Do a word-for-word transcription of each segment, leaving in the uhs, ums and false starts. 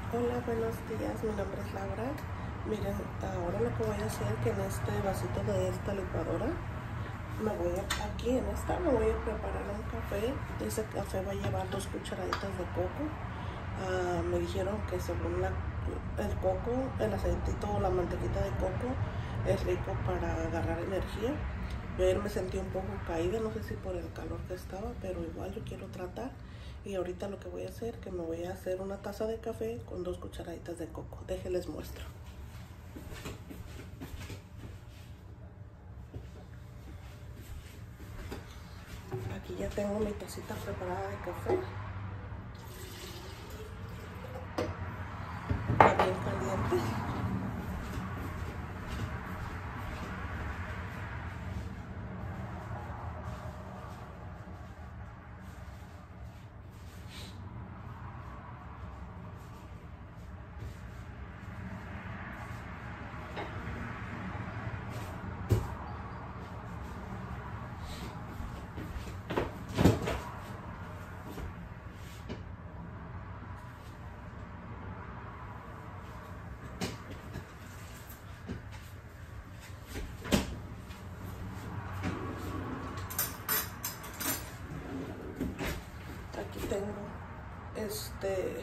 Hola, buenos días, mi nombre es Laura. Miren, ahora lo que voy a hacer es que en este vasito de esta licuadora me voy a, aquí en esta me voy a preparar un café. Ese café va a llevar dos cucharaditas de coco. Uh, me dijeron que según la, el coco, el aceitito o la mantequita de coco es rico para agarrar energía. Yo ayer me sentí un poco caída, no sé si por el calor que estaba, pero igual yo quiero tratar. Y ahorita lo que voy a hacer, que me voy a hacer una taza de café con dos cucharaditas de coco. Déjenles muestro. Aquí ya tengo mi tacita preparada de café. Está bien caliente. Aquí tengo este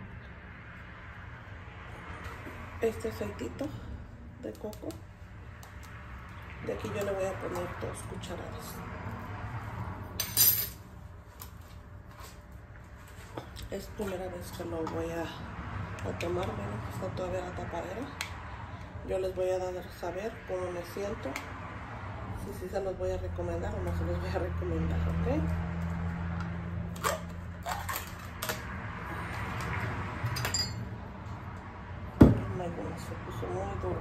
este aceitito de coco. De aquí yo le voy a poner dos cucharadas. Es primera vez que lo voy a, a tomar. Bueno, está todavía la tapadera. Yo les voy a dar a saber cómo me siento, si sí se los voy a recomendar o no se los voy a recomendar, ¿ok? Se puso muy duro.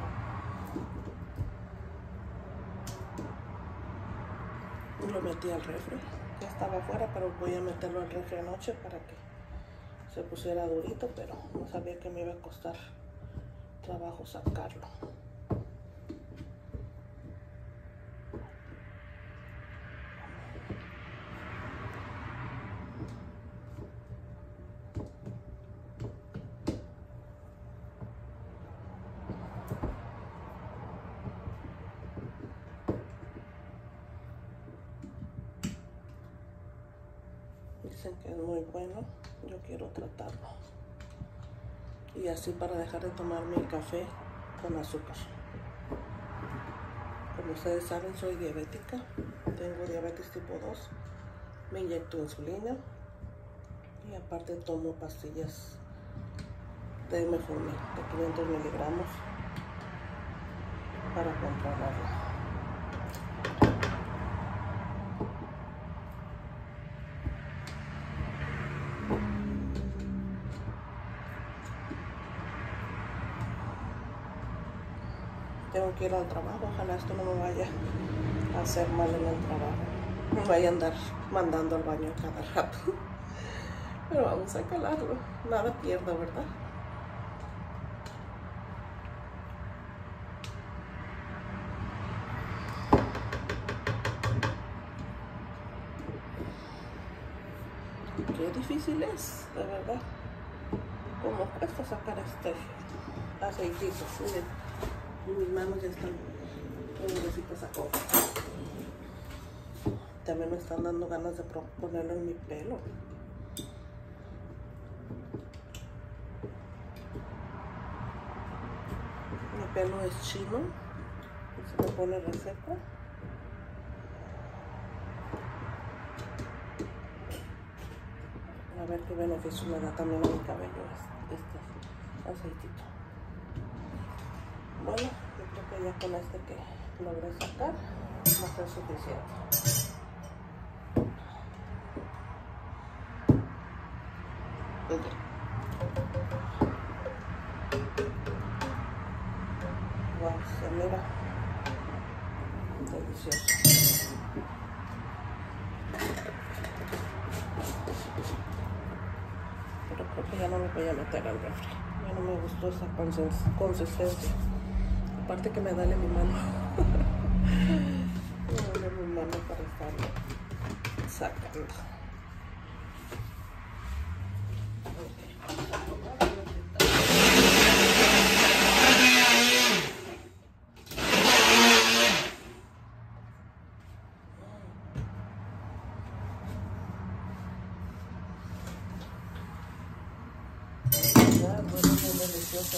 Lo metí al refri. Ya estaba afuera, pero voy a meterlo al refri anoche para que se pusiera durito, pero no sabía que me iba a costar trabajo sacarlo. Dicen que es muy bueno, yo quiero tratarlo. Y así para dejar de tomar mi café con azúcar. Como ustedes saben, soy diabética, tengo diabetes tipo dos, me inyecto insulina y aparte tomo pastillas de metformina de quinientos miligramos para controlarlo. Tengo que ir al trabajo, ojalá esto no me vaya a hacer mal en el trabajo. Me vaya a andar mandando al baño cada rato. Pero vamos a calarlo, nada pierdo, ¿verdad? Qué difícil es, de verdad. Como cuesta sacar este aceitito. Miren. Mis manos ya están nuevecitas a coco. También me están dando ganas de ponerlo en mi pelo. Mi pelo es chino, se me pone reseco. A ver qué beneficio me da también a mi cabello este aceitito. Bueno, yo creo que ya con este que logré sacar va a ser suficiente. Wow, se mira delicioso. Pero creo que ya no lo voy a meter al refri. Ya no me gustó esa consistencia. Aparte que me duele mi mano. Me duele mi mano para estarlo sacando. Okay. delicioso.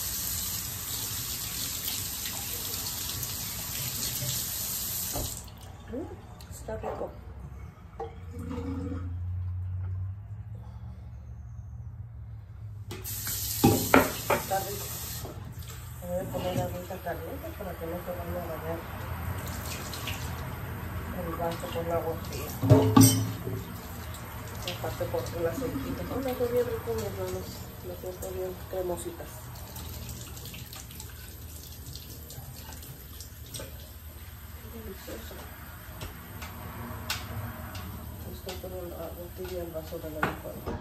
Mm, está rico. Está rico. Voy a poner agüita caliente para que no se vaya a dañar el vaso con agua fría. Aparte por el aceitito. Oh, me fue bien rico, mis manos. Me siento bien cremositas. Delicioso. Estoy poniendo agua tibia en el vaso de la licuadora.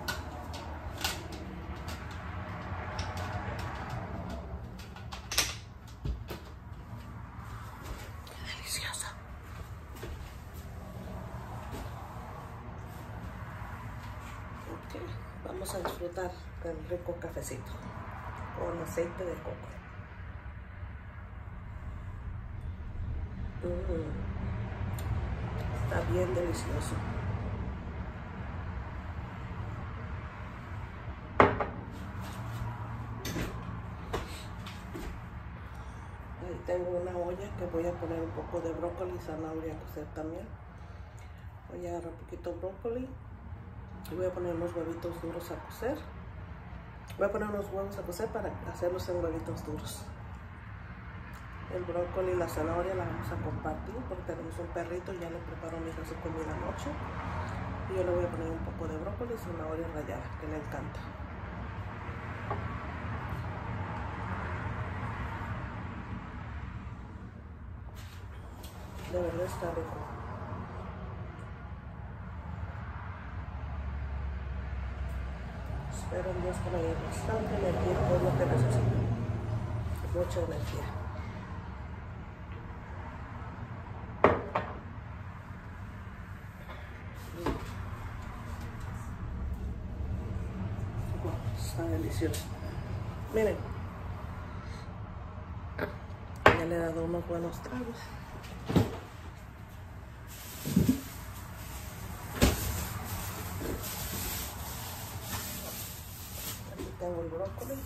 Vamos a disfrutar del rico cafecito con aceite de coco. Mm, está bien delicioso. Ahí tengo una olla que voy a poner un poco de brócoli y zanahoria a cocer también. Voy a agarrar un poquito de brócoli. Y voy a poner unos huevitos duros a cocer. Voy a poner unos huevos a cocer para hacerlos en huevitos duros. El brócoli y la zanahoria la vamos a compartir porque tenemos un perrito y ya le preparo mi hija su comida anoche. Y yo le voy a poner un poco de brócoli y zanahoria rallada, que le encanta. De verdad está rico. Espero en Dios que me dé bastante energía, todo lo que necesito. Mucha energía. Wow, está delicioso. Miren, ya le he dado unos buenos tragos. Tengo el brócoli.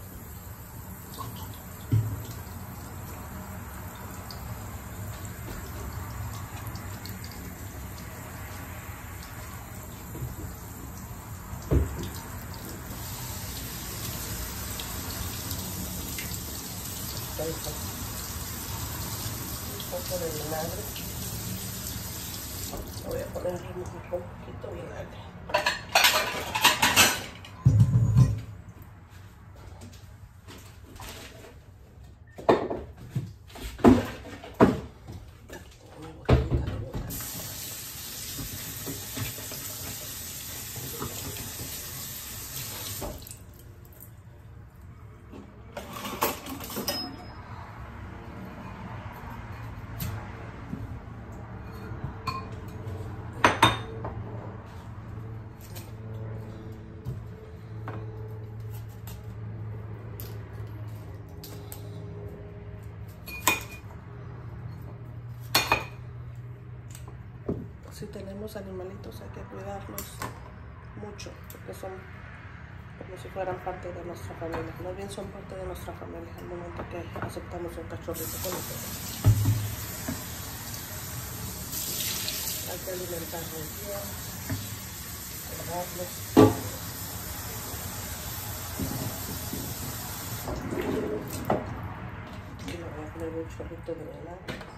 Un poco de vinagre. Voy a poner un poquito de vinagre. Si tenemos animalitos hay que cuidarlos mucho porque son como si fueran parte de nuestra familia. Más bien son parte de nuestra familia al momento que aceptamos un cachorrito con nosotros. Hay que alimentarlos bien, cuidarlos. Y le voy a poner un chorrito de vinagre.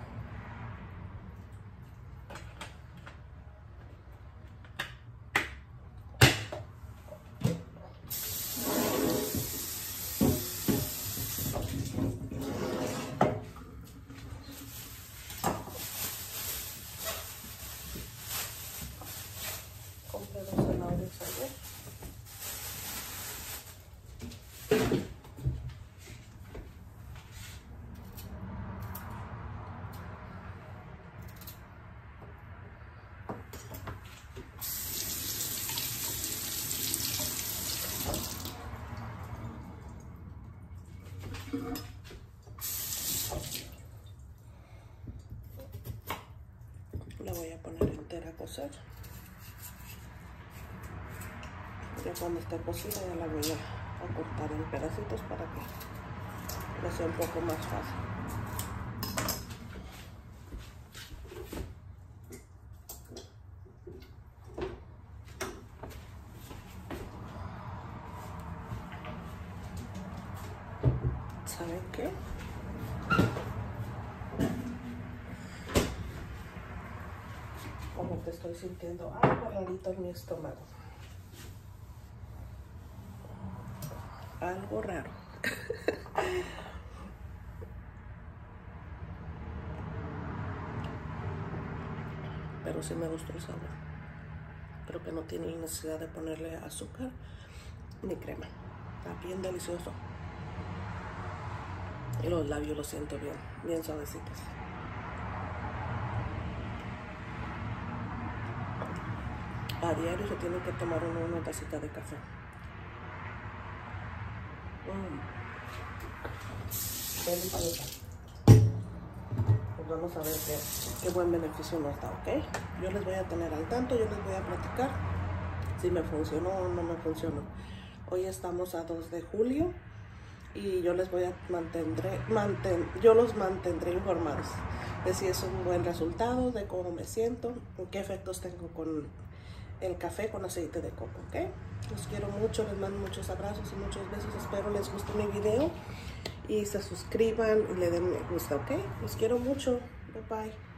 La voy a poner entera a cocer. Ya cuando esté cocida ya la voy a, a cortar en pedacitos para que me sea un poco más fácil. ¿Saben qué? Como que estoy sintiendo algo rarito en mi estómago. Algo raro. Pero sí me gustó el sabor. Creo que no tiene necesidad de ponerle azúcar ni crema. Está bien delicioso. Y los labios los siento bien, bien suavecitos. A diario se tiene que tomar uno una tacita de café. Mm. Deliciosa. Pues vamos a ver qué, qué buen beneficio nos da, ¿ok? Yo les voy a tener al tanto, yo les voy a platicar si me funcionó o no me funcionó. Hoy estamos a dos de julio y yo les voy a mantendré, manten, yo los mantendré informados de si es un buen resultado, de cómo me siento, qué efectos tengo con el café con aceite de coco, ¿ok? Los quiero mucho, les mando muchos abrazos y muchos besos. Espero les guste mi video y se suscriban y le den me gusta, ¿ok? Los quiero mucho. Bye bye.